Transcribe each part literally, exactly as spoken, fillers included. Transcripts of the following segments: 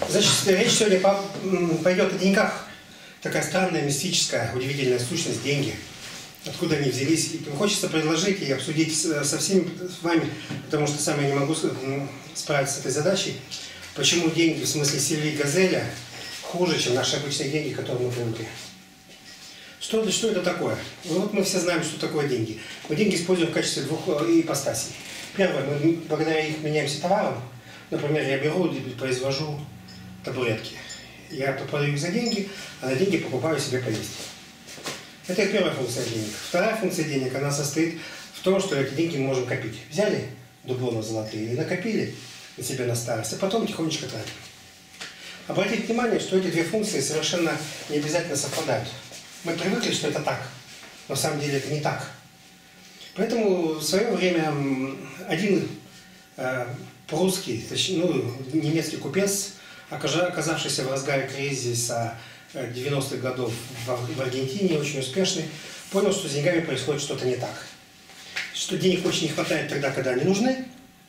Значит, речь сегодня пойдет о деньгах. Такая странная, мистическая, удивительная сущность – деньги. Откуда они взялись. И хочется предложить и обсудить со всеми с вами, потому что сам я не могу справиться с этой задачей, почему деньги, в смысле Сильвии Газеля, хуже, чем наши обычные деньги, к которым мы привыкли. Что это, что это такое? Ну, вот мы все знаем, что такое деньги. Мы деньги используем в качестве двух ипостасей. Первое, мы благодаря их меняемся товаром. Например, я беру и произвожу табуретки. Я продаю их за деньги, а на деньги покупаю себе поесть. Это первая функция денег. Вторая функция денег, она состоит в том, что эти деньги мы можем копить. Взяли дублоны золотые и накопили на себя на старость, а потом тихонечко тратим. Обратите внимание, что эти две функции совершенно не обязательно совпадают. Мы привыкли, что это так. Но на самом деле это не так. Поэтому в свое время один э, прусский, точнее, ну, немецкий купец, оказавшийся в разгаре кризиса девяностых годов в Аргентине, очень успешный, понял, что с деньгами происходит что-то не так. Что денег очень не хватает тогда, когда они нужны,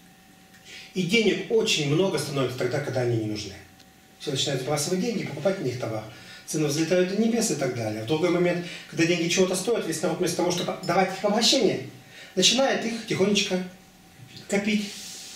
и денег очень много становится тогда, когда они не нужны. Все начинают сбрасывать деньги, покупать на них товар. Цены взлетают до небес и так далее. В другой момент, когда деньги чего-то стоят, весь народ вместо того, чтобы давать их в обращение, начинает их тихонечко копить.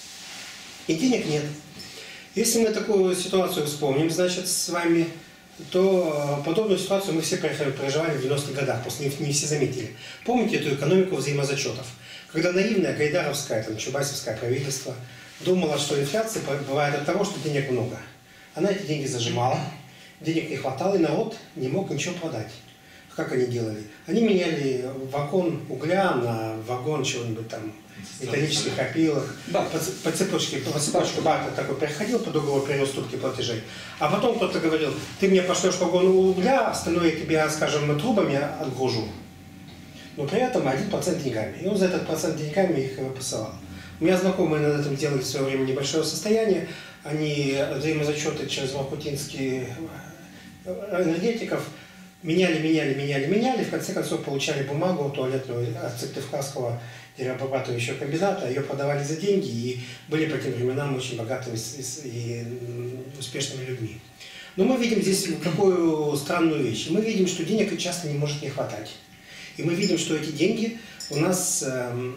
И денег нет. Если мы такую ситуацию вспомним, значит, с вами, то подобную ситуацию мы все переживали в девяностых годах, просто не все заметили. Помните эту экономику взаимозачетов? Когда наивное гайдаровское, там, чубайсовское правительство думало, что инфляция бывает от того, что денег много. Она эти деньги зажимала, денег не хватало, и народ не мог ничего продать. Как они делали? Они меняли вагон угля на вагон чего-нибудь там, металлических опилок, да. по, по цепочке, по цепочке бартер такой переходил по договору переуступки платежей. А потом кто-то говорил, ты мне пошлешь вагон угля, остальное я тебе, скажем, трубами отгружу. Но при этом один процент деньгами. И он за этот процент деньгами их посылал. У меня знакомые над этим делали в свое время небольшое состояние. Они взаимозачеты через воркутинские энергетиков меняли, меняли, меняли, меняли, в конце концов получали бумагу туалетную от Сыктывкарского деревообрабатывающего комбината, ее продавали за деньги и были по тем временам очень богатыми и успешными людьми. Но мы видим здесь какую странную вещь. Мы видим, что денег часто не может не хватать. И мы видим, что эти деньги у нас э,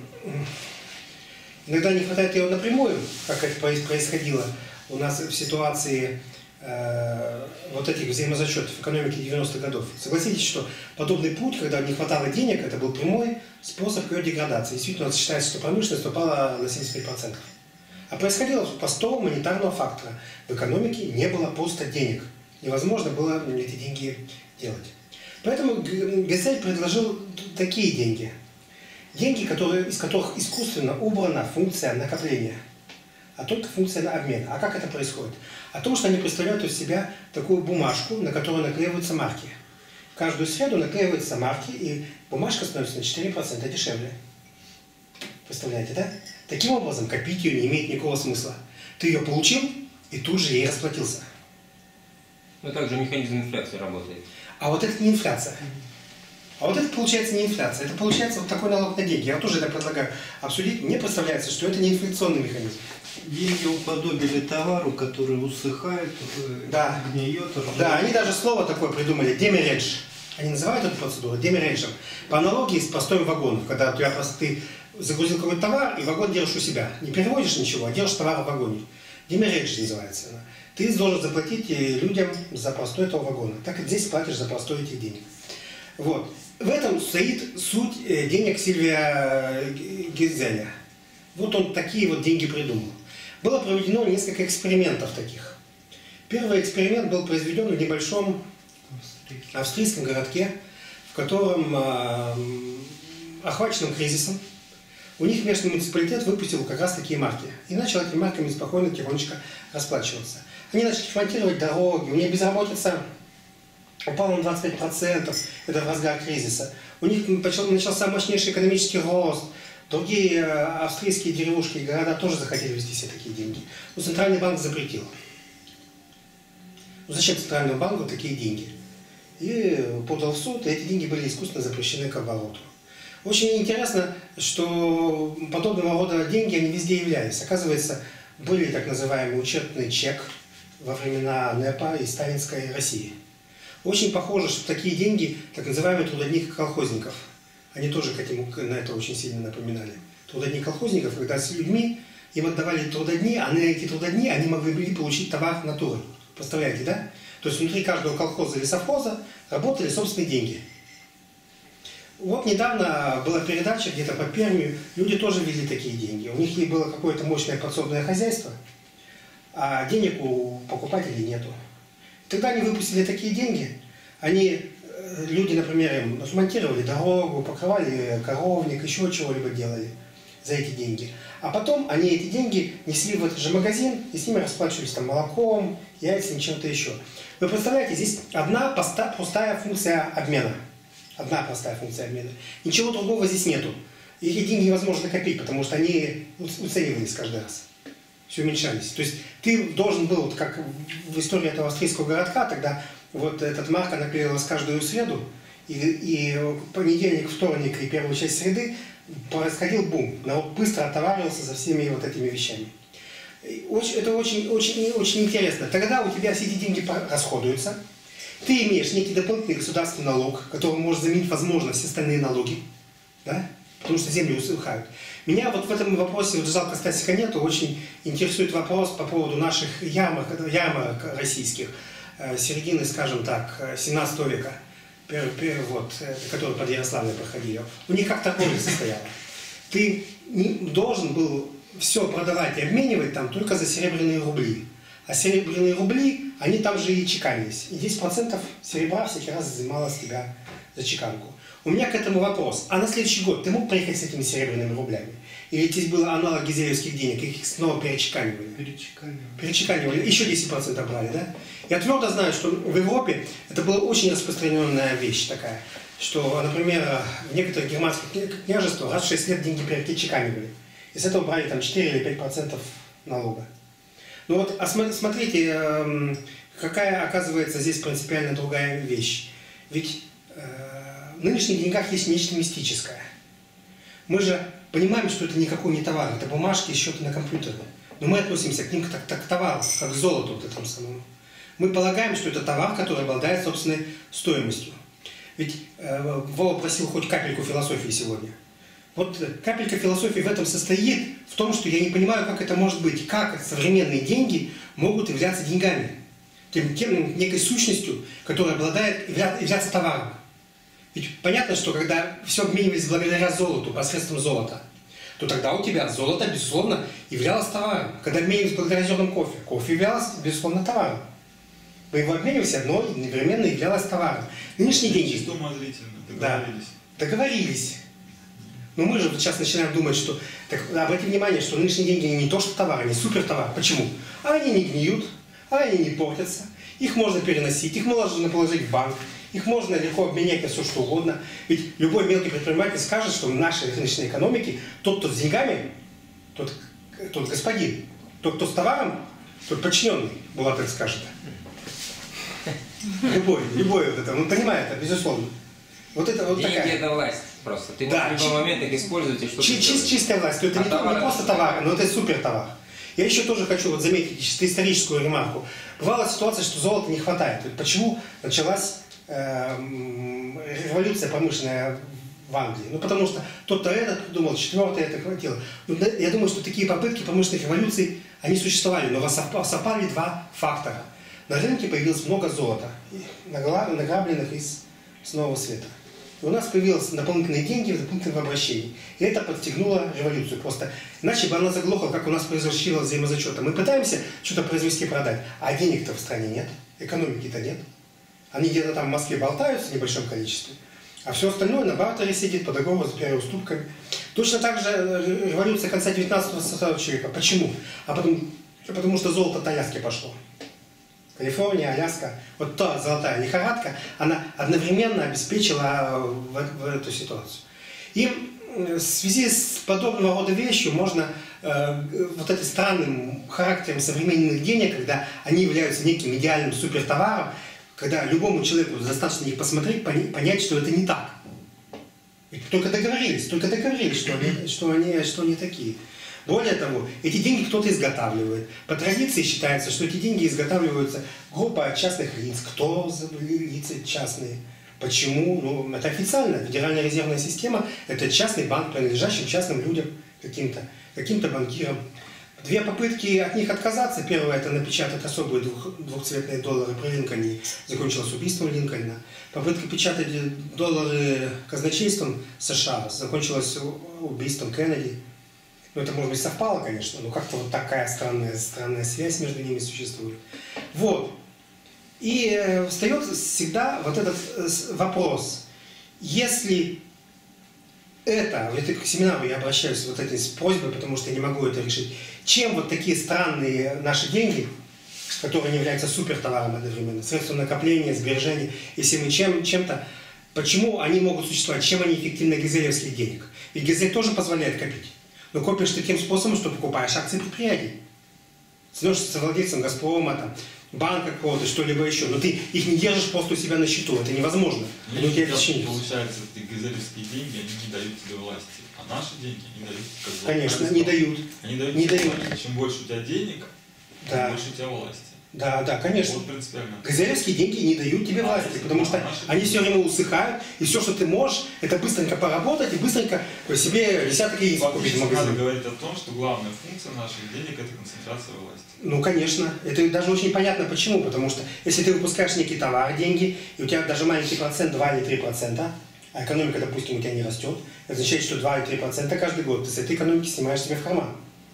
иногда не хватает ее напрямую, как это происходило у нас в ситуации э, вот этих взаимозачетов экономики девяностых годов. Согласитесь, что подобный путь, когда не хватало денег, это был прямой способ ее деградации. Действительно, считается, что промышленность упала на семьдесят пять процентов. А происходило по простого монетарного фактора. В экономике не было просто денег. Невозможно было эти деньги делать. Поэтому Газель предложил такие деньги. Деньги, которые, из которых искусственно убрана функция накопления, а только функция обмена. А как это происходит? О том, что они представляют из себя такую бумажку, на которую наклеиваются марки. Каждую среду наклеиваются марки, и бумажка становится на четыре процента дешевле. Представляете, да? Таким образом, копить ее не имеет никакого смысла. Ты ее получил, и тут же ей расплатился. Но также механизм инфляции работает. А вот это не инфляция. А вот это получается не инфляция. Это получается вот такой налог на деньги. Я тоже это предлагаю обсудить. Мне представляется, что это не инфляционный механизм. Деньги уподобили товару, который усыхает, да. гниет. Да, они даже слово такое придумали, демеридж. Они называют эту процедуру демериджем. По аналогии с простоем вагонов, когда у тебя просто ты загрузил какой-то товар, и вагон держишь у себя. Не переводишь ничего, а держишь товар в вагоне. Демеридж называется. Ты должен заплатить людям за простой этого вагона. Так и здесь платишь за простой этих денег. Вот. В этом стоит суть денег Сильвия Газеля. Вот он такие вот деньги придумал. Было проведено несколько экспериментов таких. Первый эксперимент был произведен в небольшом австрийском городке, в котором, э, охваченном кризисом, у них местный муниципалитет выпустил как раз такие марки. И начал этими марками спокойно, тихонечко расплачиваться. Они начали ремонтировать дороги, у них безработица упала на двадцать пять процентов, это в разгар кризиса. У них начался мощнейший экономический рост. Другие австрийские деревушки и города тоже захотели ввести себе такие деньги. Но Центральный банк запретил. Ну зачем Центральному банку такие деньги? И подал в суд, и эти деньги были искусственно запрещены к обороту. Очень интересно, что подобного рода деньги, они везде являлись. Оказывается, были так называемый учетный чек во времена НЭПа и сталинской России. Очень похоже, что такие деньги, так называемые трудодних колхозников, они тоже к этому, на это очень сильно напоминали. Трудодни колхозников, когда с людьми им отдавали трудодни, а на эти трудодни они могли получить товар натурой. Представляете, да? То есть внутри каждого колхоза или совхоза работали собственные деньги. Вот недавно была передача где-то по Пермию, люди тоже ввели такие деньги. У них было какое-то мощное подсобное хозяйство, а денег у покупателей нету. Тогда они выпустили такие деньги, они, люди, например, им смонтировали дорогу, покрывали коровник, еще чего-либо делали за эти деньги. А потом они эти деньги несли в этот же магазин и с ними расплачивались там молоком, яйцами, чем-то еще. Вы представляете, здесь одна простая функция обмена. Одна простая функция обмена. Ничего другого здесь нету. И эти деньги невозможно копить, потому что они уценивались каждый раз. Все уменьшались. То есть ты должен был, вот как в истории этого австрийского городка, тогда вот этот марка наклеилась каждую среду, и, и понедельник, вторник и первую часть среды происходил бум. Народ быстро отоваривался за всеми вот этими вещами. Очень, это очень, очень, очень интересно. Тогда у тебя все эти деньги расходуются. Ты имеешь некий дополнительный государственный налог, который может заменить, возможно, все остальные налоги. Да? Потому что земли усыхают. Меня вот в этом вопросе, вот жалко Стасика нету, очень интересует вопрос по поводу наших ярмарок, ярмарок российских, середины, скажем так, семнадцатого века, первый, первый, вот, которые под Ярославлем проходили. У них как торговля состояла. Ты не должен был все продавать и обменивать там только за серебряные рубли. А серебряные рубли, они там же и чеканились. И десять процентов серебра всякий раз взимало с тебя за чеканку. У меня к этому вопрос. А на следующий год ты мог приехать с этими серебряными рублями? Или здесь было аналог гизелевских денег, их снова перечеканивали? Перечеканивали. Перечеканивали. Еще десять процентов брали, да? Я твердо знаю, что в Европе это была очень распространенная вещь такая, что, например, в некоторых германских княжествах раз в шесть лет деньги перечеканивали. И с этого брали там четыре или пять процентов налога. Ну вот, а смотрите, какая оказывается здесь принципиально другая вещь. Ведь в нынешних деньгах есть нечто мистическое. Мы же понимаем, что это никакой не товар, это бумажки, счеты на компьютере. Но мы относимся к ним как, так, к товару, как к золоту вот этому самому. Мы полагаем, что это товар, который обладает собственной стоимостью. Ведь э, Вова просил хоть капельку философии сегодня. Вот капелька философии в этом состоит, в том, что я не понимаю, как это может быть, как современные деньги могут являться деньгами, тем, тем некой сущностью, которая обладает, являться товаром. Ведь понятно, что когда все обменивались благодаря золоту, посредством золота, то тогда у тебя золото, безусловно, являлось товаром. Когда обменивались благодаря зернам кофе, кофе являлось, безусловно, товаром. Вы его обменивались, одно одновременно являлось товаром. Нынешние деньги... Чисто умозрительно договорились. Да, договорились. Но мы же вот сейчас начинаем думать, что... Так, обратите внимание, что нынешние деньги не то, что товар, они супертовар. Почему? А они не гниют, а они не портятся. Их можно переносить, их можно положить в банк. Их можно легко обменять на все, что угодно. Ведь любой мелкий предприниматель скажет, что в нашей рыночной экономике тот, кто с деньгами, тот, тот господин. Тот, кто с товаром, тот подчиненный, была так скажет. Любой, любой вот это, он понимает это, безусловно. Вот это вот деньги такая... это власть просто. Ты да, можешь в любой момент их использовать и что-то чи- чи- Чистая власть. Это а не, то, не просто товар, но это супер товар. Я еще тоже хочу вот заметить чисто историческую ремарку. Бывала ситуация, что золота не хватает. Почему началась э, революция промышленная в Англии? Ну потому что тот-то этот думал, четвертый это хватило. Ну, я думаю, что такие попытки промышленных революций, они существовали, но совпали два фактора. На рынке появилось много золота, награбленных из с Нового Света. И у нас появились дополнительные деньги в дополнительном обращении. И это подстегнуло революцию. Просто иначе бы она заглохла, как у нас произошло взаимозачета. Мы пытаемся что-то произвести, продать, а денег-то в стране нет, экономики-то нет. Они где-то там в Москве болтаются в небольшом количестве, а все остальное на бартере сидит по договору с переуступками. Точно так же революция конца девятнадцатого века. Почему? А потому, потому что золото от Аляски пошло. Калифорния, Аляска, вот та золотая лихорадка, она одновременно обеспечила в, в эту ситуацию. И в связи с подобного рода вещью можно э, вот этим странным характером современных денег, когда они являются неким идеальным супертоваром, когда любому человеку достаточно их посмотреть, понять, что это не так. Ведь только договорились, только договорились, что они, что они, что они такие. Более того, эти деньги кто-то изготавливает. По традиции считается, что эти деньги изготавливаются группа частных лиц. Кто за лица частные? Почему? Ну, это официально. Федеральная резервная система – это частный банк, принадлежащий частным людям, каким-то, каким-то банкирам. Две попытки от них отказаться. Первая – это напечатать особые двух, двухцветные доллары при Линкольне. Закончилась убийством Линкольна. Попытка печатать доллары казначейством США закончилась убийством Кеннеди. Ну, это, может быть, совпало, конечно, но как-то вот такая странная, странная связь между ними существует. Вот. И э, встает всегда вот этот э, вопрос. Если это, это к семинару я обращаюсь вот этой с просьбой, потому что я не могу это решить, чем вот такие странные наши деньги, которые не являются супертоваром одновременно, средством накопления, сбережения, если мы чем, чем-то, почему они могут существовать, чем они эффективны гизелевских денег? Ведь Гизель тоже позволяет копить. Но копишь таким способом, что покупаешь акции предприятий. Становишься совладельцем Газпрома, там, банка какого-то, что-либо еще. Но ты их не держишь просто у себя на счету. Это невозможно. Ну, Но сейчас получается, эти газелевские деньги, они не дают тебе власти. А наши деньги не дают. Как бы, конечно, не дают. Они дают. Не дают. Чем больше у тебя денег, да. тем больше у тебя власти. Да, да, конечно. Вот принципиально. Газелевские деньги не дают тебе власти, а, потому что а они все время усыхают, и все, что ты можешь, это быстренько поработать и быстренько себе десяток яиц купить в магазине. Надо говорить о том, что главная функция наших денег – это концентрация власти. Ну, конечно. Это даже очень понятно почему. Потому что если ты выпускаешь некий товар, деньги, и у тебя даже маленький процент, два или три процента, а экономика, допустим, у тебя не растет, это означает, что два или три процента каждый год ты с этой экономики снимаешь себе в карман.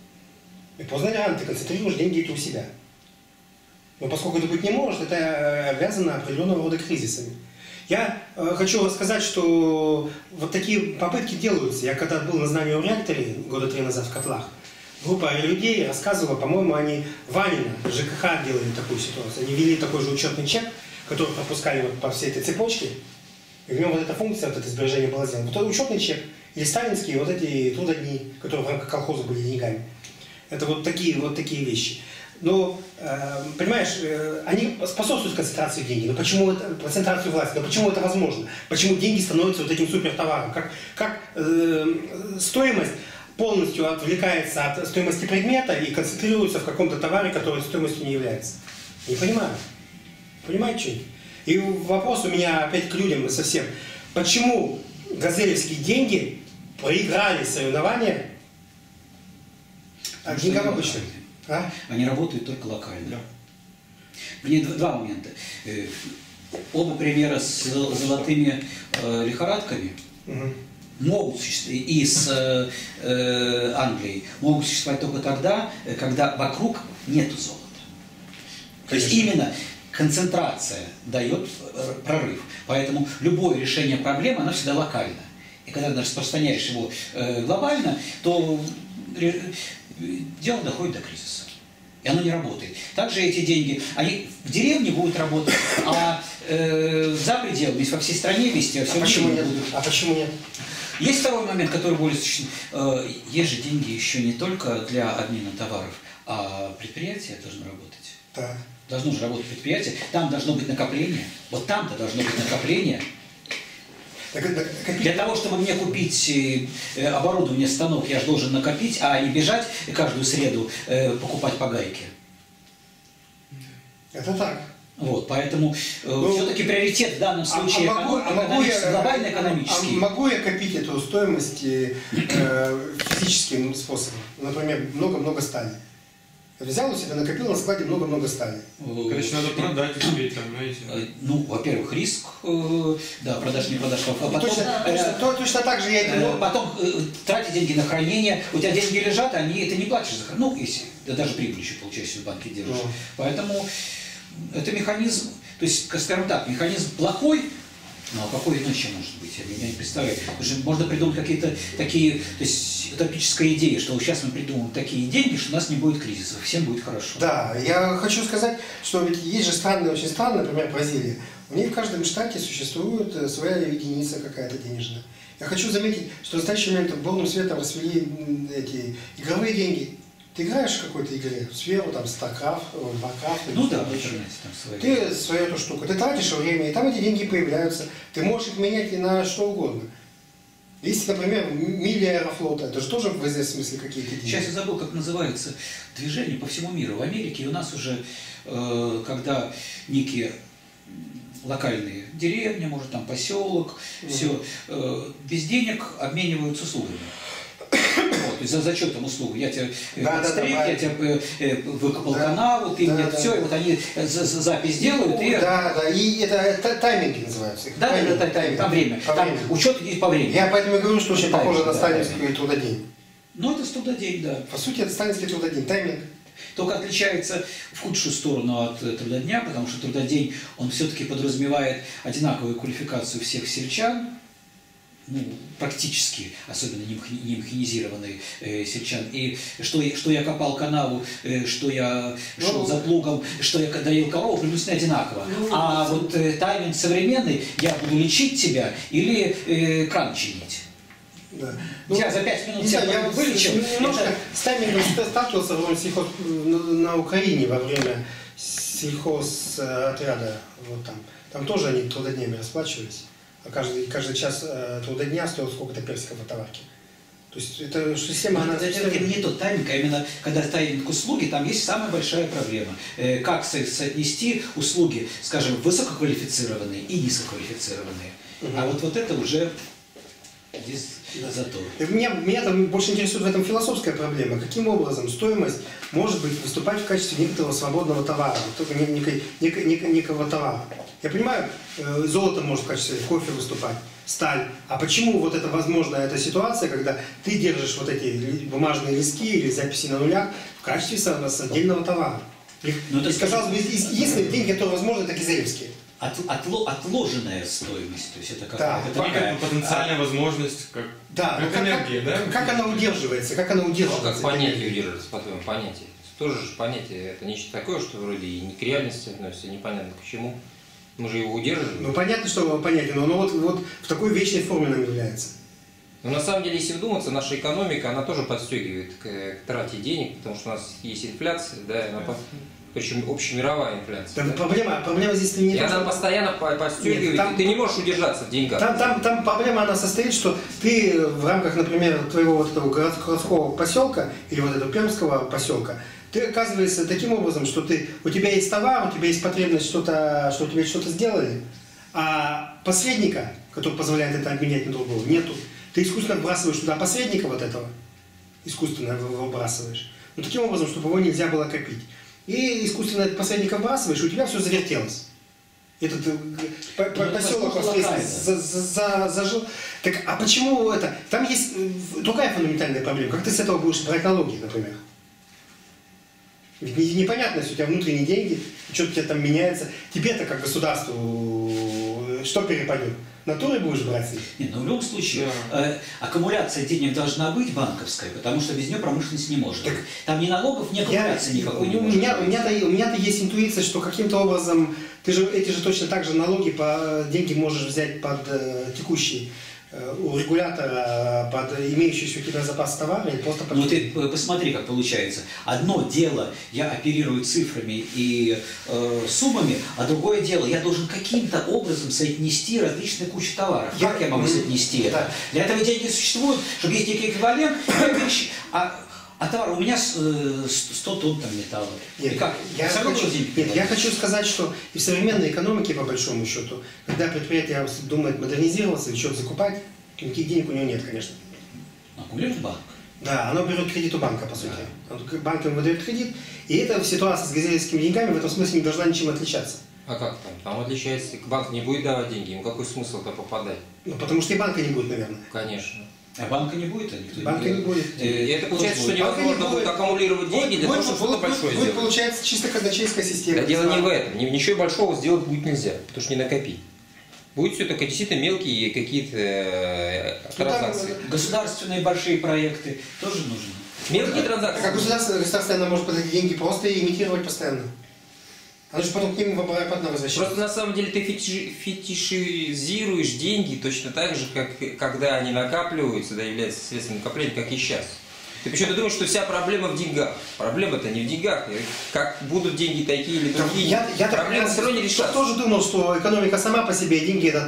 И поздно или рано ты концентрируешь деньги эти у себя. Но поскольку это быть не может, это обвязано определенного рода кризисами. Я э, хочу рассказать, что вот такие попытки делаются. Я когда был на знамением реакторе года три назад в Котлах, группа людей рассказывала, по-моему, они Ванина, ЖКХ делали такую ситуацию. Они ввели такой же учетный чек, который пропускали вот по всей этой цепочке. И в нем вот эта функция, вот это сбережение была сделана. Вот это учетный чек. Или сталинские вот эти трудодни, которые в рамках колхоза были деньгами. Это вот такие, вот такие вещи. Но, э, понимаешь, э, они способствуют концентрации денег. Но почему это, концентрацию власти? Но почему это возможно? Почему деньги становятся вот этим супертоваром? Как, как э, стоимость полностью отвлекается от стоимости предмета и концентрируется в каком-то товаре, который стоимостью не является? Не понимаю. Понимаете что-нибудь? И вопрос у меня опять к людям совсем. Почему газелевские деньги проиграли соревнования от деньгам обычным? А? Они работают только локально. Да. Мне два момента. Оба примера с золотыми э, лихорадками угу. могут существовать, и с э, Англией могут существовать только тогда, когда вокруг нету золота. То есть именно концентрация дает прорыв. Поэтому любое решение проблемы, оно всегда локально. И когда ты распространяешь его э, глобально, то дело доходит до кризиса. И оно не работает. Также эти деньги, они в деревне будут работать, а э, за пределами, во всей стране вести, а, а почему нет? Будут. А почему нет? Есть второй момент, который более существенный. Э, есть же деньги еще не только для обмена товаров, а предприятия должны работать. Да. Должно же работать предприятие. Там должно быть накопление. Вот там-то должно быть накопление. Для того, чтобы мне купить оборудование, станок, я же должен накопить, а не бежать каждую среду покупать по гайке. Это так. Вот, поэтому ну, все-таки приоритет в данном случае а, а могу, а могу глобально экономический. А могу я копить эту стоимость э, физическим способом? Например, много-много стали. Взял у себя, накопил на складе много-много стали. Короче, надо продать, успеть там, знаете. Ну, во-первых, риск, да, продаж, не продаж. А потом, точно, точно, то, точно так же я это... Ну, потом тратить деньги на хранение, у тебя деньги лежат, они, ты не платишь за хранение, ну, если, да, даже прибыль еще получаешь, в банке держишь. Ну. Поэтому это механизм, то есть, скажем так, механизм плохой, ну, а какой иначе может быть? Я не представляю. Можно придумать какие-то такие, то есть утопическая идея, что сейчас мы придумаем такие деньги, что у нас не будет кризисов, всем будет хорошо. Да, я хочу сказать, что ведь есть же страны, очень страны, например, Бразилия. У них в каждом штате существует своя единица какая-то денежная. Я хочу заметить, что в настоящий момент бурным светом расцвели эти игровые деньги. Ты играешь в какой-то игре, в сферу, там, StarCraft, Warcraft, ну да, в интернете там свои. Ты свою эту штуку, ты тратишь время, и там эти деньги появляются. Ты можешь их менять и на что угодно. Есть, например, мили Аэрофлота, это же тоже в известном смысле какие-то деньги. Сейчас я забыл, как называется движение по всему миру. В Америке у нас уже, э, когда некие локальные деревни, может там поселок, mm-hmm. все, э, без денег обмениваются услугами. Вот, то есть за зачетом услуг. Я тебя да, подстриг, да, да, я тебя э, выкопал да, канаву, ты да, мне да, все, да. и вот они за, за запись делают. Ну, и... Да, да, и это, это тайминги называются. Да, тайминг, да, да, тайминг, там время. По Там времени. учет идет по времени. Я поэтому и говорю, что очень Да, похоже на да, сталинский да. трудодень. Ну, это трудодень, да. По сути, это сталинский трудодень, тайминг. Только отличается в худшую сторону от трудодня, потому что трудодень, он все-таки подразумевает одинаковую квалификацию всех сельчан, ну, практически, особенно не механизированные э, сельчан. И что, я- что я копал канаву, э, что я шел Ну, за плугом, что я доил корову, приблизительно одинаково. Ну, а вот э, тайминг современный, я буду лечить тебя или э, кран чинить. Да. Я за пять минут не тебя знаю, я вот вылечил. немножко это- с таймингом сталкивался во время сельхоз, на, на Украине во время сельхозотряда. Вот там. Там тоже они трудоднями расплачивались. А каждый, каждый час э, трудодня стоил сколько-то персиков от товарки. То есть это система, она... Это, это не тот тайминг, а именно когда тайминг услуги, там есть самая большая проблема. Э, Как со- соотнести услуги, скажем, высококвалифицированные и низкоквалифицированные. Мгм. А вот, вот это уже здесь затор. И Меня, меня там больше интересует в этом философская проблема. Каким образом стоимость может быть выступать в качестве некоторого свободного товара, вот только не- некой- некой- некой- некого товара. Я понимаю, э, золото может в качестве кофе выступать, сталь. А почему вот это возможно, эта ситуация, когда ты держишь вот эти ли- бумажные листки или записи на нулях в качестве со- с отдельного товара? И, Ну, это и, казалось бы, есть- единственные деньги, которые возможны, это кизелевские. От, отло- отложенная стоимость, то есть это Да. какая-то Это такая, некая потенциальная возможность, как, Да, ну как как, энергия, как, да? как она удерживается, как она Ну, удерживается? как эта понятие энергия? удерживается, по-твоему, понятие. Тоже же понятие, это нечто такое, что вроде и не к реальности относится, непонятно к чему. Мы же его удерживаем. Ну понятно, что понятие, но оно вот, вот в такой вечной форме нам является. Но на самом деле, если вдуматься, наша экономика, она тоже подстегивает к, к трате денег, потому что у нас есть инфляция, да, и она по- причем общемировая инфляция. Да, да. проблема, проблема здесь не И то, она что- постоянно по- подстегивает, Нет, там- и ты не можешь удержаться в деньгах. Там, там, там проблема она состоит, что ты в рамках, например, твоего вот этого город- городского поселка или вот этого пермского поселка, ты оказываешься таким образом, что ты, у тебя есть товар, у тебя есть потребность что-то, что тебе что-то сделали, а посредника, который позволяет это обменять на другого, нету. Ты искусственно вбрасываешь туда посредника вот этого, искусственно его выбрасываешь. Но таким образом, чтобы его нельзя было копить. И искусственно этот посредника вбрасываешь, и у тебя все завертелось. Этот э, по- по- Ну, поселок возможно, воскрес- локально. за- за- за- зажил. Так, а почему это? Там есть э, другая фундаментальная проблема. Как ты с этого будешь брать налоги, например? Ведь не- непонятно, если у тебя внутренние деньги, что-то у тебя там меняется. Тебе-то как государству э, что перепадет? Натурой будешь брать с них? Нет, но в любом случае э, аккумуляция денег должна быть банковская, потому что без нее промышленность не может. Так, Там ни налогов, ни Я, аккумуляции никакой не у, может меня, у, быть. меня-то, у меня-то есть интуиция, что каким-то образом ты же эти же точно так же налоги по деньги можешь взять под э, текущий э, у регулятора под имеющийся у тебя запас товара и просто под... Ну ты п- посмотри, как получается. Одно дело, я оперирую цифрами и э, суммами, а другое дело, я должен каким-то образом соотнести различные кучи товаров. Я- Как я могу Мгм. соотнести это? Да. Для этого деньги существуют, чтобы есть некий эквивалент, я перещ- а, а товар, у меня с- э, сто тонн там металла. Нет, И как? я, Всё равно хочу, деньги нет, я переводятся. хочу сказать, что и в современной экономике, по большому счету, когда предприятие думает модернизироваться и что-то закупать, никаких денег у него нет, конечно. Аккумулирует банк. Да, оно берет кредит у банка, по сути. Банк ему выдает кредит, и эта ситуация с газельскими деньгами в этом смысле не должна ничем отличаться. А как там? Там отличается, банк не будет давать деньги, ему какой смысл-то попадать? Ну, потому что и банка не будет, наверное. Конечно. А банка не будет, а никто Банка не будет. Э, И это получается, кто что будет? Банка не невозможно будет будет. аккумулировать деньги для того, чтобы что-то большое будет, сделать. получается чисто казначейская система. Да дело не в этом. Ни- Ничего большого сделать будет нельзя, потому что не накопить. Будет все только действительно мелкие какие-то э, Ну, там, транзакции. Государственные большие проекты тоже нужны. Мелкие Так а транзакции. государство, государство она может под эти деньги просто имитировать постоянно. Оно же потом к ним обратно возвращается. Просто на самом деле ты фетиши- фетишизируешь деньги точно так же, как когда они накапливаются, да, являются средством накопления, как и сейчас. Ты почему-то думаешь, что вся проблема в деньгах. Проблема-то не в деньгах. И как будут деньги такие или Так другие, я, я так проблема все равно не что решается. тоже думал, что экономика сама по себе, деньги это так.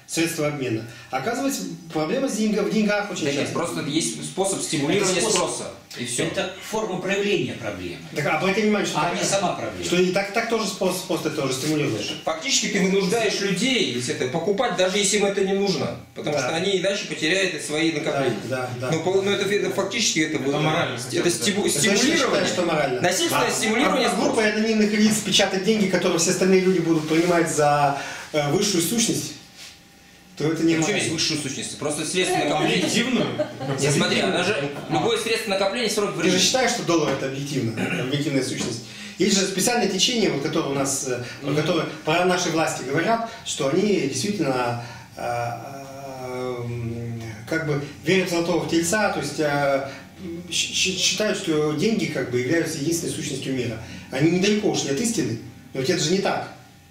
средство обмена. Оказывается, проблема с деньгами, в деньгах очень Да часто. нет, просто есть способ стимулирования Это способ. спроса. И все. Это форма проявления проблемы, Так, обрати внимание, что, а так- не сама проблема. что и так, так тоже способ, способ ты тоже стимулируешь. Фактически ты вынуждаешь людей если это, покупать, даже если им это не нужно. Потому Да. что они иначе потеряют свои накопления. Да, да, да. Ну, по- ну, это, это фактически это, Это морально. это стиму- Я точно стимулирование. считаю, что морально. Насильственное А- стимулирование а спроса. группа анонимных лиц печатать деньги, которые все остальные люди будут принимать за э, высшую сущность, то это не Ну, что есть морально. высшую сущность? Просто средство накопления. Объективную. Нет, смотри, она же любое средство накопления срок Ты же времени. считаешь, что доллар это объективно, объективная сущность? Есть же специальное течение, вот, которое у нас, э, про которое про наши власти говорят, что они действительно э, э, м, как бы верят в золотого тельца, то есть э, щ- щ- считают, что деньги как бы являются единственной сущностью мира. Они недалеко ушли от истины, но ведь это же не так.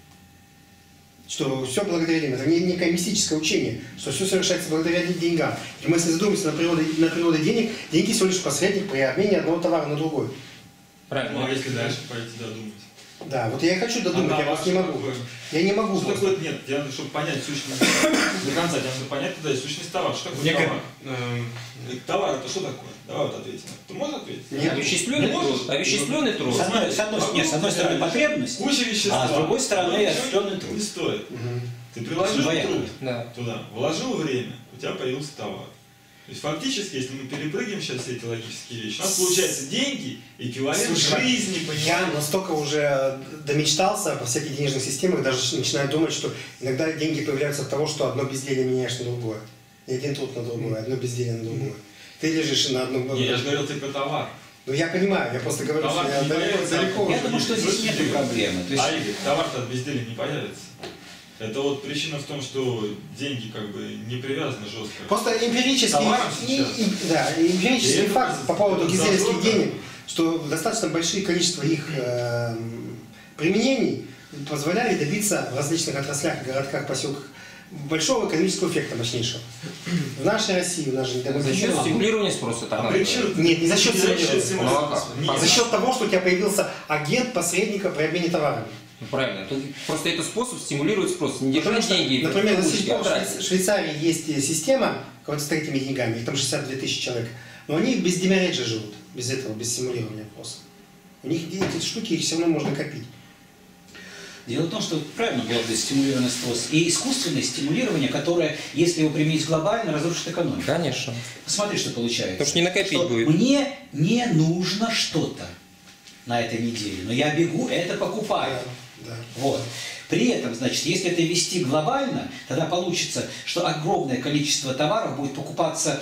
Что все благодаря деньгам. Это не некое мистическое учение, что все совершается благодаря деньгам. И мы, если задумаемся на природу, на природу денег, деньги всего лишь посредник при обмене одного товара на другой. Правильно. Ну, а если дальше пойти додумать? Да, вот я и хочу додумать, А я товар просто не что могу. такое? Я не могу. Что просто. такое? Нет, я, чтобы понять сущность до конца, тебе надо понять, тогда и сущность товара. Что такое Некое, товар? эм, И Товар это что такое? Давай вот ответим. Ты можешь ответить? Нет. Овеществленный Не можешь? труд. Овеществленный труд. С одной, с одной, нет, с одной стороны потребность, Куча вещества. а с другой стороны Ну, ничего осуществленный труд. Не стоит. Мгм. Ты приложил Двояко. труд Да. туда, вложил время, у тебя появился товар. То есть фактически, если мы перепрыгнем сейчас все эти логические вещи, у нас получается деньги, эквивалент Слушай, жизни, Я понимаешь? настолько уже домечтался по всяких денежных системах, даже начинаю думать, что иногда деньги появляются от того, что одно безделие меняешь на другое. Не один труд на другое, одно безделие на другое. Ты лежишь на одном... Не, я же говорил тебе про товар. Ну я понимаю, я просто говорю, Товар что я не далеко, появится. далеко Я уже. думаю, что здесь нет проблемы. То есть, А, Игорь, товар-то от безделия не появится. Это вот причина в том, что деньги как бы не привязаны жестко. Просто эмпирический, Товаром и- сейчас. и- да, И эмпирический это факт по поводу это гизелевских зазорно. денег, что достаточно большое количество их э, применений позволяли добиться в различных отраслях, городках, поселках большого экономического эффекта мощнейшего. В нашей России, у нас же За счет демократизировано. стимулирования спроса. так А надо причина... говорить. Нет, не за счет Не за счет стимулирования. стимулирования. Ну, а Нет. За счет того, что у тебя появился агент, посредника при обмене товарами. Ну, правильно. Тут просто это способ стимулировать спрос. Не Потому держать что, деньги. например, в до кучке, сих пор а в тратить. Швейц- Швейцарии есть система вот с такими деньгами, их там шестьдесят две тысячи человек, но они без демерриджа живут, без этого, без стимулирования просто. У них эти штуки, их все равно можно копить. дело в том, что правильно было бы стимулированный спрос и искусственное стимулирование, которое, если его применить глобально, разрушит экономику. Конечно. Посмотри, что получается. Потому что не накопить Что будет. Мне не нужно что-то на этой неделе, но я бегу, это покупаю. Да. Вот. При этом, значит, если это вести глобально, тогда получится, что огромное количество товаров будет покупаться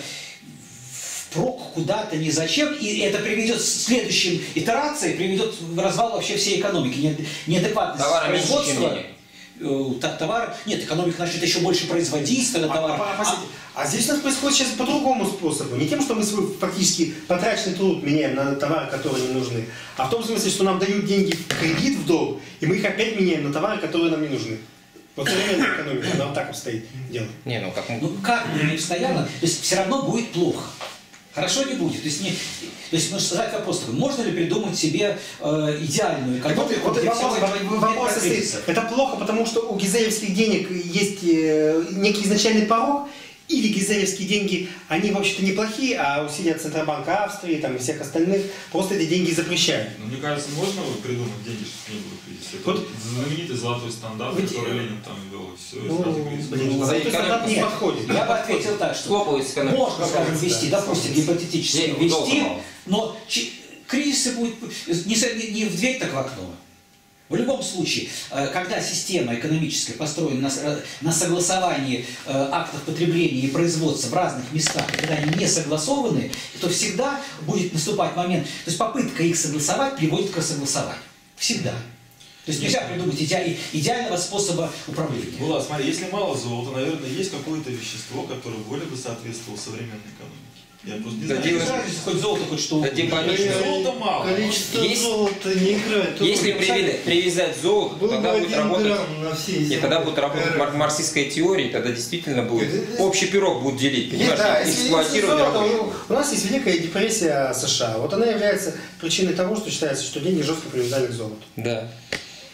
впрок куда-то, ни зачем, и это приведет к следующим итерациям, приведет в развал вообще всей экономики. Не- Неадекватность Товара меньше, чем производства. денег. э, та- Товар, нет, экономика начнет еще больше производить тогда А, товар. а, простите, а здесь у нас происходит сейчас по другому способу. Не тем, что мы свой фактически потраченный труд меняем на товары, которые не нужны, а в том смысле, что нам дают деньги в кредит, в долг, и мы их опять меняем на товары, которые нам не нужны. Вот современная экономика, она вот так обстоит дело. Не, ну как мы... Ну как бы ни стояло, то есть все равно будет плохо. Хорошо не будет. То есть, не, то есть можно задать вопрос такой, можно ли придумать себе э, идеальную Так вот, экономику, вот и где вопрос, всего вопрос, нет вопрос состоит, кризисов? это плохо, потому что у гизелевских денег есть э, некий изначальный порог, или гизелевские деньги, они вообще-то неплохие, а усилия Центробанка Австрии там, и всех остальных просто эти деньги запрещают. Ну, мне кажется, можно придумать деньги, чтобы не было кризиса. Это Вот- вот знаменитый золотой стандарт, Ведь- который Ленин там ввел, и все, и Ну, сразу кризис. блин, За золотой стандарт экономику не Нет, подходит. я бы ответил так, что Схлопывается экономика. можно, скажем, ввести, да, допустим, схлопывается. гипотетически Денег долго ввести, мало. но чи- кризисы будут не, с- не- не в дверь, так в окно. В любом случае, э, когда система экономическая построена на, с- э, на согласовании э, актов потребления и производства в разных местах, и когда они не согласованы, то всегда будет наступать момент, то есть попытка их согласовать приводит к согласованию. Всегда. То есть нельзя придумать иде- идеального способа управления. Булат, смотри, если мало золота, наверное, есть какое-то вещество, которое более бы соответствовало современной экономике. Я просто не Да знаю. дело- Без разницы, хоть золото, хоть что Да угодно. тем помимо- Золота мало. Количество Есть- золота не играет. Если Только привязать, привязать золото, то был бы тогда будет один работать... грамм на всей Нет, тогда будет работать земле. мар- марксистская теория, и тогда действительно будет Это- общий пирог будут делить, Есть, понимаешь? да, если- Эксплуатировать если золото, рабочих. у, у нас есть Великая депрессия США. Вот она является причиной того, что считается, что деньги жестко привязали к золоту. Да.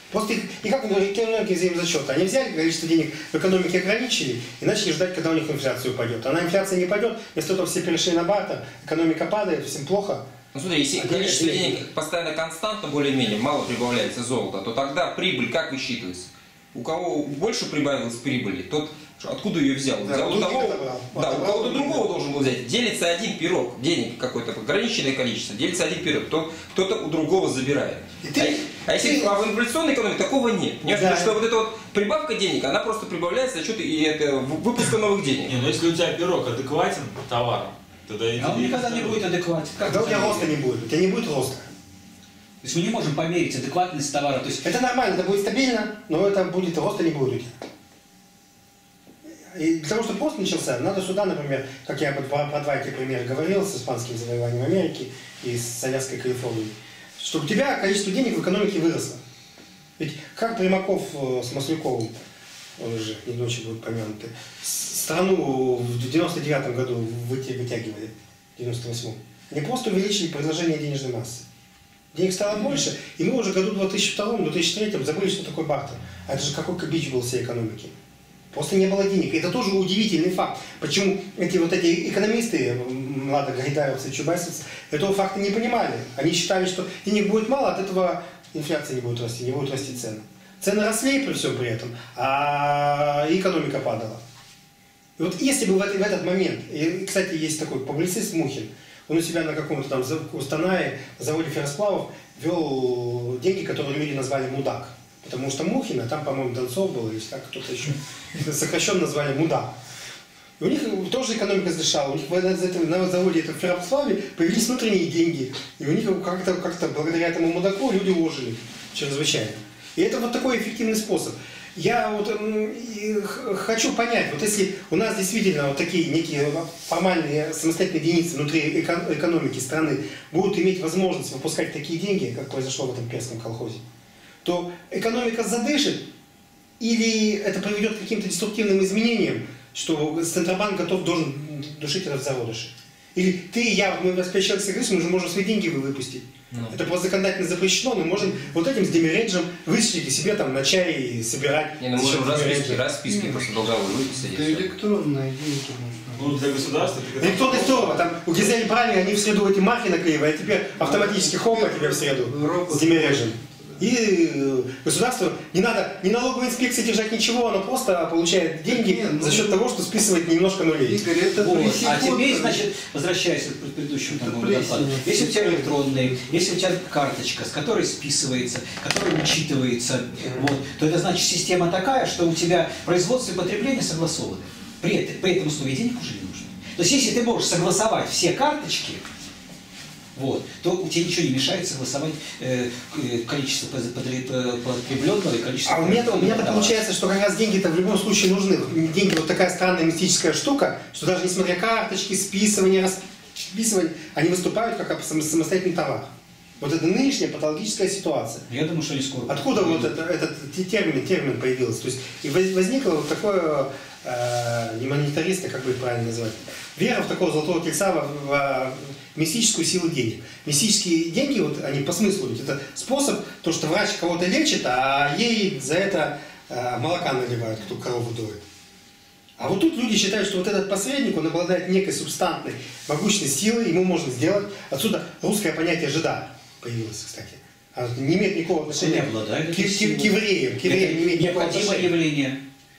Просто их, и как экономики взаимозачета. Они взяли количество денег в экономике, ограничили и начали ждать, когда у них инфляция упадет. А на инфляция не пойдет, вместо этого все перешли на бартер, экономика падает, всем плохо. Ну смотри, если А количество денег- денег постоянно константно, более-менее, мало прибавляется золото, то тогда прибыль как высчитывается? У кого больше прибавилось прибыли, тот откуда ее взял? Да, взял у других того, отобрал. да, у Отобрал кого-то других. другого должен был взять. Делится один пирог, денег какое-то ограниченное количество, делится один пирог, то кто-то у другого забирает. И А, ты- а если ты- а в инфляционной экономике такого нет. Понимаешь, Да. потому что вот эта вот прибавка денег, она просто прибавляется за счет и это, в- выпуска новых денег. Не, ну если у тебя пирог адекватен товаром, тогда и А он тебе никогда не будет адекватен. Как Когда у тебя это роста не будет, у тебя не будет роста. То есть мы не можем померить адекватность товара. То есть Это нормально, это будет стабильно, но это будет, роста не будет у тебя. И для того, чтобы рост начался, надо сюда, например, как я про, про два эти примера говорил, с испанским завоеванием Америки и с советской Калифорнией, чтобы у тебя количество денег в экономике выросло. Ведь как Примаков э, с Масляковым, он же не ночью будут помянуты, с- страну в девяносто девятом году выти- вытягивали, в девяносто восьмом. Они просто увеличили предложение денежной массы. Денег стало больше, и мы уже году две тысячи втором - две тысячи третьем забыли, что такое бартер. А это же какой бич был всей экономики. Просто не было денег. И это тоже удивительный факт. Почему эти вот эти экономисты, младо гайдаровцы, чубайсовцы, этого факта не понимали. Они считали, что денег будет мало, от этого инфляция не будет расти, не будут расти цены. Цены росли при всем при этом, а экономика падала. И вот если бы в этот, в этот момент, и, кстати, есть такой публицист Мухин, он у себя на каком-то там Устанае, на заводе ферросплавов, вел деньги, которые люди назвали «мудак». Потому что Мухина, там, по-моему, Донцов был, или так кто-то еще, сокращенно назвали «мудак». И у них тоже экономика сдышала, у них на заводе этом ферросплаве появились внутренние деньги. И у них как-то, как-то благодаря этому мудаку люди ожили чрезвычайно. И это вот такой эффективный способ. Я вот м, и х- хочу понять, вот если у нас действительно вот такие некие формальные самостоятельные единицы внутри эко- экономики страны будут иметь возможность выпускать такие деньги, как произошло в этом Перском колхозе, то экономика задышит, или это приведет к каким-то деструктивным изменениям, что Центробанк готов, должен душить этот зародыш. Или ты и я, мы воспринимаем согласие, мы уже можем свои деньги выпустить. Ну. Это просто законодательно запрещено, мы можем вот этим с демеренджем вычислить и себе там на чай и собирать. Не, ну за счет можем расписки, демеренджа. расписки просто долговые выписать. и Это всё. электронные деньги нужны. Ну, для государства... ты как- Электронный стол, там у Гизели Брайли они в среду эти марки наклеивали, а теперь автоматически хоп, а тебе в среду Робот. с демеренджем. И э, государству не надо ни налоговой инспекции держать ничего, оно просто получает деньги Нет, ну, за счет того, что списывает немножко нулей. Игорь, это вот. А пресекут, теперь, это- значит, возвращаясь к предыдущему Это такому прессинг. докладу. Если у тебя электронные, если у тебя карточка, с которой списывается, которая учитывается, вот, то это значит система такая, что у тебя производство и потребление согласованы. При, этом- при этом условии денег уже не нужно. То есть если ты можешь согласовать все карточки, вот, то у тебя ничего не мешает согласовать э, к- количество поз- потре- потребленного и количество... А у меня, у меня так товара. получается, что как раз деньги-то в любом случае нужны. Деньги вот такая странная мистическая штука, что даже несмотря карточки, списывание, расписывание, они выступают как сам- самостоятельный товар. Вот это нынешняя патологическая ситуация. Я думаю, что не скоро. Откуда вот это, этот термин, термин появился? То есть и воз- возникло вот такое, э, не монетаристы, как бы их правильно назвать, вера в такого золотого тельца, в, в мистическую силу денег. Мистические деньги, вот они по смыслу, ведь это способ, то, что врач кого-то лечит, а ей за это э, молока наливают, кто корову доит. А вот тут люди считают, что вот этот посредник, он обладает некой субстантной, могущественной силой, ему можно сделать. Отсюда русское понятие «жида» появилось, кстати. А не имеет никакого отношения Не обладает к, этой к- силой. к евреям. К евреям не имеет никакого необходимое отношения. явление.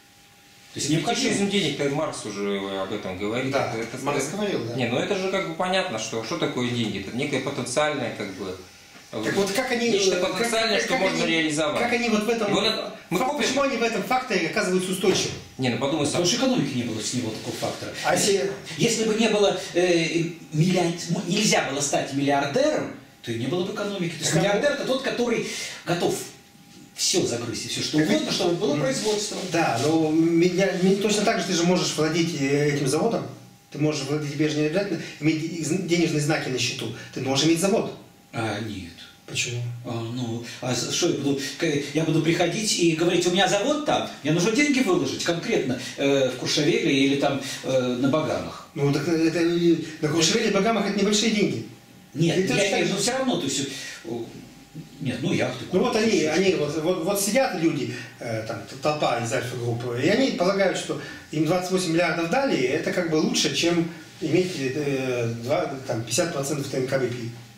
То есть необходимо. Фетишизм денег, это Маркс уже об этом говорит. Да, это, это- Маркс говорил, да. Не, ну это же как бы понятно, что, что такое деньги. Это некое потенциальное, как бы... Так вот как они... Нечто как- потенциальное, как- что как можно они- реализовать. Как они вот в этом... И вот это- мы фак- купим- Почему они в этом факторе оказываются устойчивы? Не, ну подумай сам. Потому что экономики не было с него такого фактора. А если... Если бы не было э, миллиард- м- нельзя было стать миллиардером, то и не было бы экономики. То есть Так, а миллиардер это тот, который готов все загрызть и все что угодно, чтобы было производство. Да, но меня, ми- точно так же ты же можешь владеть э, этим заводом. Ты можешь владеть, тебе же не обязательно иметь из- денежные знаки на счету. Ты можешь иметь завод. А, нет. Почему? А, ну, а за- что я буду? К- Я буду приходить и говорить, у меня завод там, мне нужно деньги выложить конкретно э, в Куршавеле или там э, на Багамах. Ну, так это, э, на Куршевеле и Багамах это небольшие деньги. Нет, И ты я же имею в виду так- все равно, то есть э, Нет, ну яхты. Ну вот они, они вот, вот, вот сидят люди, э, там, толпа из альфа-группы, и они полагают, что им двадцать восемь миллиардов дали, и это как бы лучше, чем иметь э, два, там, пятьдесят процентов ТНК-ВП.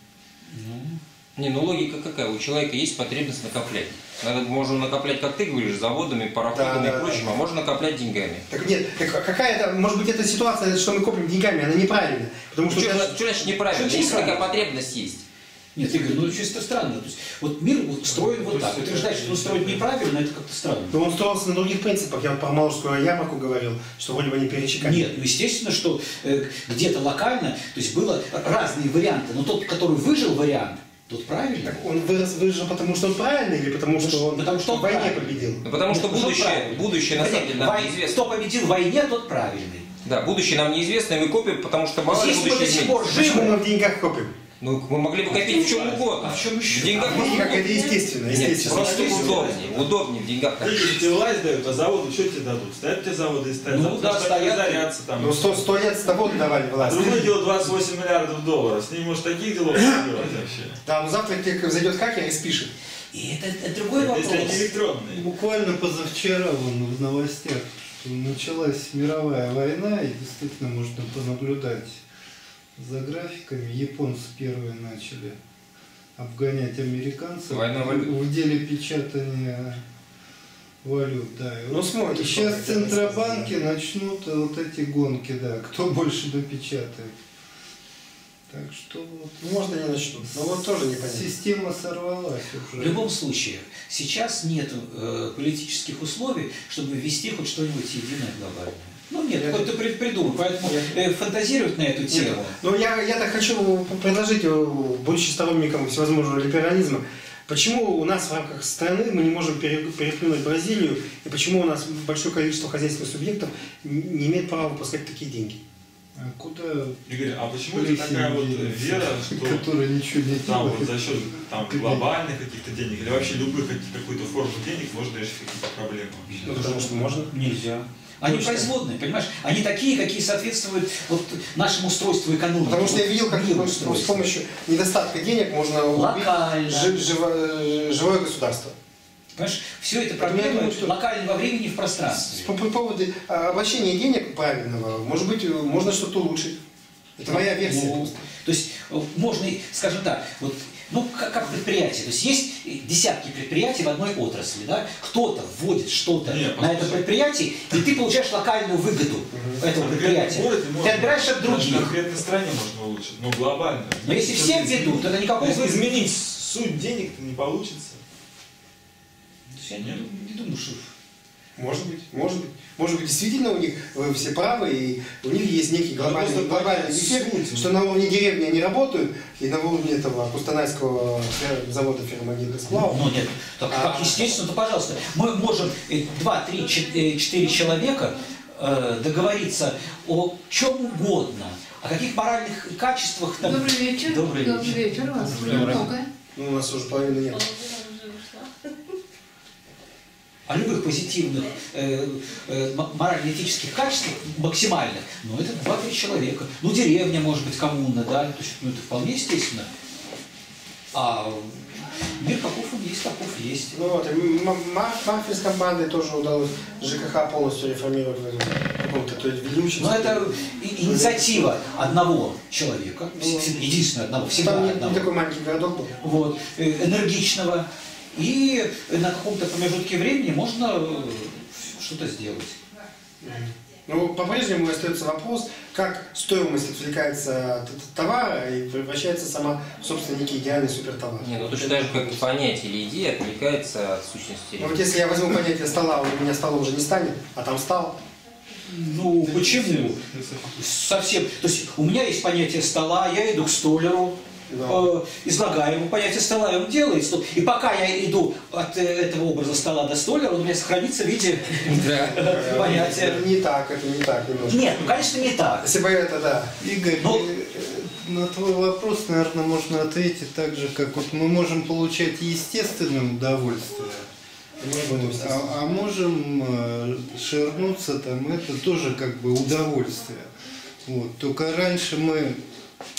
Не, ну логика какая? У человека есть потребность накоплять. Надо, можно накоплять, как ты говоришь, заводами, пароходами Да, да, и прочим, да. а можно накоплять деньгами. Так нет, как- какая-то, может быть, эта ситуация, что мы копим деньгами, она неправильная. Потому что Ну, что, даже- что значит неправильно? Что Если неправильно? такая потребность есть. Нет, Игорь, ну чисто странно. То есть, вот мир устроен вот так. Утверждать, что он устроен неправильно, это как-то странно. Но он строился на других принципах. Я вот про Маурскую ярмарку говорил, что вроде бы они перечекали. Нет, ну естественно, что э, где-то локально, то есть было разные варианты, но тот, который выжил вариант, тот правильный. Так он вырос, выжил, потому что он правильный или потому что он, Потому что он в войне правильный. победил? Ну, потому что Ну, что будущее, правильно? будущее на самом деле нам Вой- неизвестно. Кто победил в войне, тот правильный. Да, будущее нам неизвестно, и мы копим, потому что мало ли Если мы будущее до сих изменится. пор Почему живы, мы в деньгах копим? Ну, мы могли бы копить в чем угодно. А в чем еще? В деньгах А видите, как это можно- естественно, Нет, естественно. просто удобнее. Удобнее в деньгах копить. Видите, тебе власть дают, а заводы что тебе дадут? Стоят тебе заводы и стоят. Ну Завтра да, что стоят. разорятся там. Ну, сто, сто лет с тобой давали власть. Другое дело двадцать восемь миллиардов долларов. С ним может таких делов не делать вообще. Да, ну завтра тебе зайдет хакер и спишет. И это, это другой вопрос. Если они электронные. Буквально позавчера вон, в новостях, что началась мировая война, и действительно можно понаблюдать за графиками. Японцы первые начали обгонять американцев Война валют. в деле печатания валют. Да. И Ну, вот смотрите, сейчас что это центробанки начнут вот эти гонки, да, кто больше напечатает. Так что вот Ну, может, они начнут. Но вот тоже непонятно. система сорвалась В уже. любом случае, сейчас нет э, политических условий, чтобы ввести хоть что-нибудь единое глобальное. Ну нет, Я- какой-то прид- придумай, поэтому э, фантазировать на эту Нет, тему. ну я, я так хочу предложить, э, будучи сторонником всевозможного либерализма, почему у нас в рамках страны мы не можем пере- переплюнуть Бразилию, и почему у нас большое количество хозяйственных субъектов не не имеет права выпускать такие деньги? А куда Игорь, а почему у тебя такая вот вера, что которая ничего не там вот делает? за счет там, глобальных каких-то денег или вообще любых каких- какую-то форму денег можно решить какие-то проблемы вообще? Ну, потому что можно. Нельзя. Они Точно. производные, понимаешь? Они такие, какие соответствуют вот нашему устройству экономики. Потому что я видел, как Миру с устройству. помощью недостатка денег можно убить Локально. жи- живо- живое государство. Понимаешь, все это Я проблемы думаю, что- локально во времени и в С- пространстве. По, по поводу а, обращения денег правильного, может быть, э, можно что-то улучшить. Это моя версия. Ну, просто. то есть э, можно, и, скажем так, вот, ну как, как предприятие, то есть есть десятки предприятий в одной отрасли, да? Кто-то вводит что-то Нет, на это послушай. предприятие, и ты получаешь локальную выгоду этого В предприятия. конкретном городе Ты можно, отбираешь от в других. конкретной стране можно улучшить, но глобально. Но если все введут, тогда никакой Если выгоды. изменить суть денег-то не получится. То есть Я не, не думаю, что... Может быть, может быть. Может быть, действительно у них вы все правы, и у них есть некий глобальный, просто глобальный понять дефект, суть. что на уровне деревни они работают, и на уровне этого Кустанайского фер- завода ферромагнитных сплавов. Ну нет, так А- как естественно, то пожалуйста, мы можем э, два, три, чет- э, четыре человека э, договориться о чем угодно, о каких моральных качествах. там- Добрый вечер. Добрый вечер. Добрый вечер. У вас Добрый. много. Ну, у нас уже половины нет. О любых позитивных э, э, м- морально-этических качествах максимальных, ну это два-три человека. Ну деревня, может быть, коммуна, да, то есть, ну это вполне естественно. А мир каков он есть, таков есть. Ну вот, и м- м- Мафии с командой тоже удалось ЖКХ полностью реформировать в этом каком-то, то есть Вильючинске. Но это и- инициатива одного человека, единственного одного, всегда Там не, одного. не такой маленький городок был. Вот, э, энергичного, и на каком-то промежутке времени можно э, что-то сделать. Но по-прежнему остается вопрос, как стоимость отвлекается от от товара и превращается сама в собственно некий идеальный супертовар. Не, ну точно так же, как понятие или идея отвлекается от сущности. Ну вот если я возьму понятие стола, у меня стола уже не станет, а там стал. Ну, почему? Совсем. То есть у меня есть понятие стола, я иду к столеру, Да. э, излагаю ему понятие стола, и он делает стол. И пока я иду от э, этого образа стола до столера, он у меня сохранится в виде понятия. Это не так, это не так немножко. Нет, ну, конечно, не так. Если бы это, да. Игорь, Ну- э, на твой вопрос, наверное, можно ответить так же, как вот мы можем получать естественное удовольствие, Не буду, естественно. а, а можем э, ширнуться там, это тоже как бы удовольствие. Вот. Только раньше мы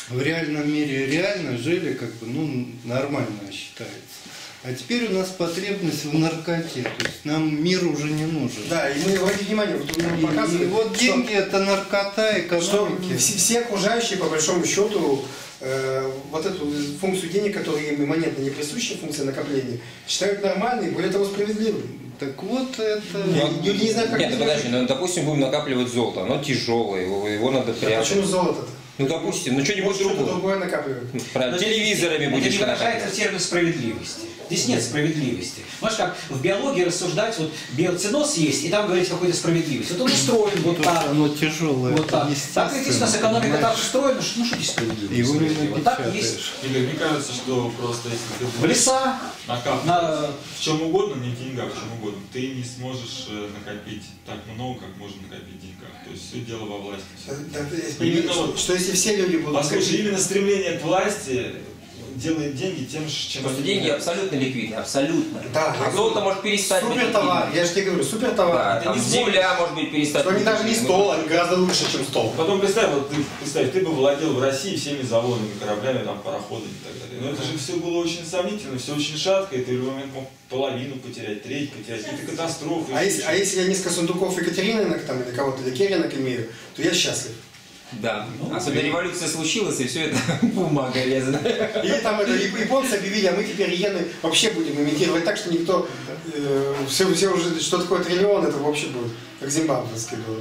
в реальном мире реально жили, как бы, ну, нормально считается. А теперь у нас потребность в наркоте, то есть нам мир уже не нужен. Да, и мы, обратите внимание, вот мы И, показываем, и вот что- деньги это наркота, что экономики. все, все окружающие, по большому счету, э, вот эту функцию денег, которая им имманентно не присуща, функция накопления, считают нормальной и, более того, справедливой. Так вот это... Ну, люди не знают, как Нет, ну называть. подожди, ну допустим будем накапливать золото, оно тяжелое, его, его надо А прятать. почему золото-то? Ну допустим, ну что-нибудь Может, что-то другое. другое накапливают. Правильно, телевизорами это будешь не выражается накапливать. в термин справедливости. Здесь нет справедливости. Можешь как в биологии рассуждать, вот биоценоз есть, и там говорить о какой-то справедливости. Вот он устроен вот Вот так. оно тяжелое. Вот так. естественно, Так и здесь у нас экономика так понимаешь? устроена, что ну что здесь справедливо? Его не справедливо. Вот так есть. напечатаешь. Игорь, мне кажется, что просто если ты В будешь леса, накапливать на... в чем угодно, не в деньгах, в чем угодно, ты не сможешь э, накопить так много, как можно накопить в деньгах. То есть все дело во власти. Да, да, если- Именно вот- что если все люди будут... Послушай, именно стремление к власти делает деньги тем, чем... Просто они деньги являются. абсолютно ликвидны, абсолютно. Да, А золото может перестать быть Супер товар, ликвидным. я же тебе говорю, супер товар. Да, это там не земля может быть перестать Что они быть даже не ликвидным. стол, они гораздо лучше, чем стол. Потом представь, вот ты представь, ты бы владел в России всеми заводами, кораблями, там, пароходами и так далее. Но это же все было очень сомнительно, все очень шатко, и ты в любой момент мог половину потерять, треть потерять, какие-то катастрофы. А если, а если я несколько сундуков Екатерининок там, или кого-то, или Керенок имею, то я счастлив. Да, особенно революция случилась, и все это бумага резаная. Или там это, японцы объявили, а мы теперь иены вообще будем имитировать так, что никто, э, все, все уже, что такое триллион, это вообще будет, как зимбабвский доллар.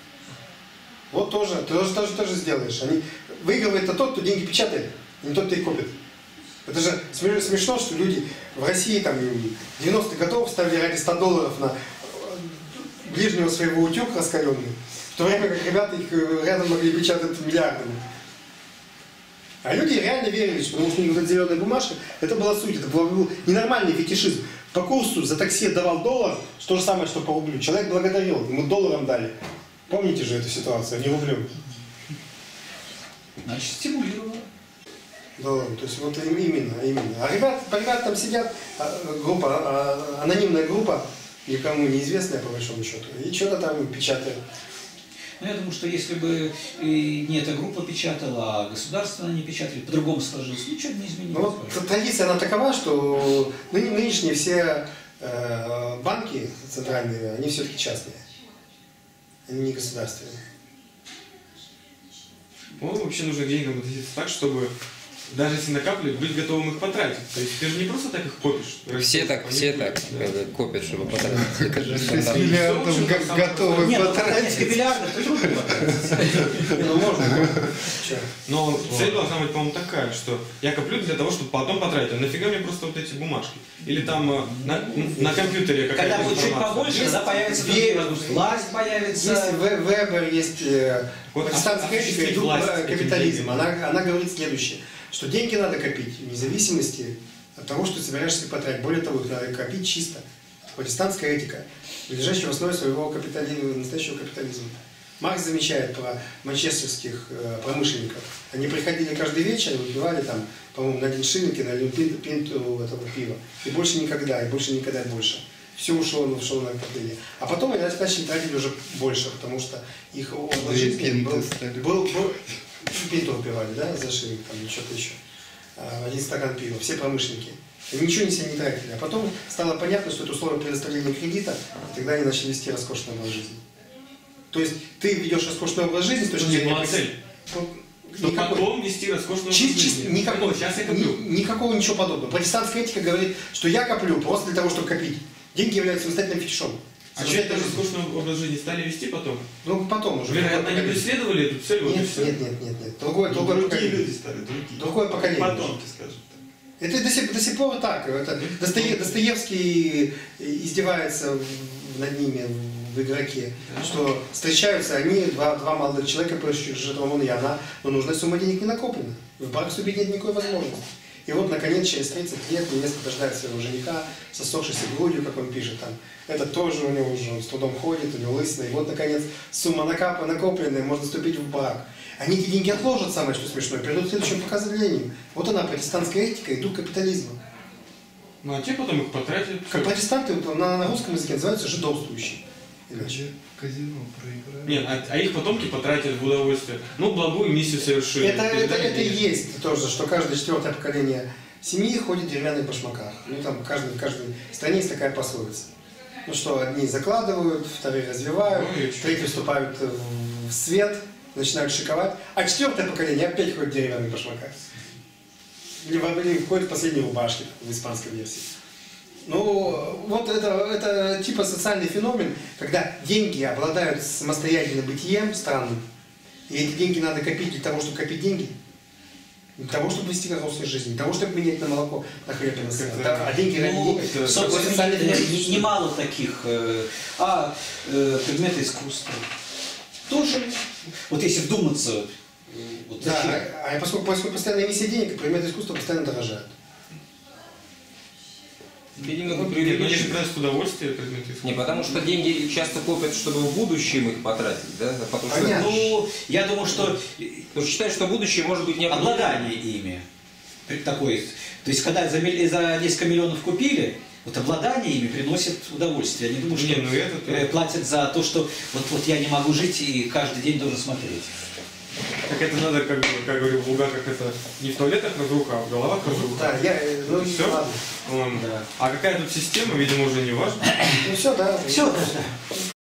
Вот тоже, ты тоже, тоже, тоже сделаешь. Они, выигрывает-то тот, кто деньги печатает, а не тот, кто их копит. Это же смеш- смешно, что люди в России там в девяностых годов ставили ради ста долларов на ближнего своего утюг раскаленный, в то время как ребята их рядом могли печатать миллиардами. А люди реально верили, что потому что у них вот эта зеленая бумажка, это была суть, это был, был ненормальный фетишизм. По курсу за такси давал доллар, то же самое, что по рублю. Человек благодарил, ему долларом дали. Помните же эту ситуацию, не рублем. Значит, стимулировало. Долларом. То есть вот им- именно, именно. А ребят, ребят там сидят, а, группа, а, анонимная группа, никому неизвестная по большому счету, и что-то там печатают. Ну, я думаю, что если бы и не эта группа печатала, а государство не печатали, по-другому сложилось, ничего не изменилось. Ну вот т- традиция, она такова, что ны- нынешние все э, банки центральные, они все-таки частные. Они не государственные. Ну, вообще нужно к деньгам относиться так, чтобы даже если накапливать, быть готовым их потратить. То есть ты же не просто так их копишь. Все так, Они все будут, так да. э, копят, чтобы потратить. Это же шесть стандарт. миллиардов Всё, в общем, г- там готовы Нет, ну, потратить. несколько миллиардов, это трудно потратить. Не, ну можно. Чё? Но цель должна быть, по-моему, такая, что я коплю для того, чтобы потом потратить. А нафига мне просто вот эти бумажки? Или там э, на, на компьютере какая-то Когда будет чуть информация. побольше, тогда появится Ве- власть Есть появится. Ве- Вебер, есть э, Вот протестантская осуществить этика и дух власть э, этим капитализма. деньгам. Она, она говорит следующее, что деньги надо копить вне зависимости от того, что ты собираешься потратить. Более того, их надо копить чисто. Протестантская этика, лежащая в основе своего капитализма, настоящего капитализма. Маркс замечает про манчестерских э, промышленников. Они приходили каждый вечер и выпивали там, по-моему, на один шиллинг и на один пинту, пинту этого пива. И больше никогда, и больше никогда больше. Все ушло, ушло на накопление. А потом они начали тратить уже больше, потому что их образ Две жизни пинты был, стали. был, был- пинту выпивали, да, за шиллинг, там, или что-то еще. А, Один стакан пива, все промышленники. Они ничего не себе не тратили. А потом стало понятно, что это условие предоставления кредита, и тогда они начали вести роскошный образ жизни. То есть ты ведешь роскошный образ жизни с точки Нет, зрения... ну а цель? Ну, Что никакой. потом вести роскошную Чи- жизнь. чисто- никакой, Сейчас я ни- коплю. никакого ничего подобного. Протестантская этика говорит, что я коплю просто для того, чтобы копить. Деньги являются самостоятельным фетишом. А что это роскошный образ жизни стали вести потом? Ну, потом уже. Вероятно, они Нет, преследовали эту цель, вот и нет, все. нет, нет, нет, нет. Другое, Ну, другое другие поколение. люди стали, другие. Другое поколение. Потомки, скажем так. Это до сих, до сих пор так. Это Достое- Достоевский издевается в- над ними в игроке, что встречаются они, два, два молодых человека, поищущих жертвам, он и она, но нужная сумма денег не накоплена. В брак вступить нет никакой возможности. И вот, наконец, через тридцать лет невеста дождает своего жениха, сосохшейся грудью, как он пишет там. Это тоже у него уже, он с трудом ходит, у него лысина. И вот, наконец, сумма накап- накопленная, можно вступить в брак. Они эти деньги отложат, самое что смешное, перейдут к следующему показанию. Вот она, протестантская этика и дух капитализма. Ну а те потом их потратят. Как протестанты вот, на, на русском языке называются жидовствующие. иначе. Казино проиграли. Нет, а, а их потомки потратят в удовольствие. Ну, благую миссию совершили. Это, это, Передали это и деньги. есть тоже, что каждое четвертое поколение семьи ходит в деревянных башмаках. Ну, там в каждой, в каждой стране есть такая пословица. Ну что, одни закладывают, вторые развивают, Ну, и чё? третьи вступают в свет, начинают шиковать, а четвертое поколение опять ходит в деревянных башмаках. Или, в- или входит в последние рубашки в испанской версии. Ну, вот это, это типа социальный феномен, когда деньги обладают самостоятельным бытием странным, и эти деньги надо копить для того, чтобы копить деньги, для того, чтобы вести взрослую жизнь, для того, чтобы менять на молоко, на хлеб и на сыр. Это- Да, а деньги ради Ну, денег. это собственно, такой социальный не- феномен. не- немало таких. э, А э, предметы искусства тоже. Вот если вдуматься, э, вот Да, зачем? а, а поскольку, поскольку постоянная эмиссия денег, предметы искусства постоянно дорожают. Теперь немного Нет, ну они же преувеличено. приносят удовольствие предметы искусства. Не, потому что деньги часто копят, чтобы в будущем их потратить, да? Потому что, Понятно. Ну, я думаю, что потому что считают, что будущее может быть неопределенным. обладание ими при- такое, то есть когда за, милли- за несколько миллионов купили, вот обладание ими приносит удовольствие. Я не думаю, что Не, ну это э, тоже. платят за то, что вот, вот я не могу жить и каждый день должен смотреть. Как это надо, как, бы, как говорил Булгаков, это не в туалетах разруха, а в головах разруха. Да, я, э, ну, Всё? ладно. Ладно. Да. А какая тут система, видимо, уже не важно. Ну все, да. Все, да, да.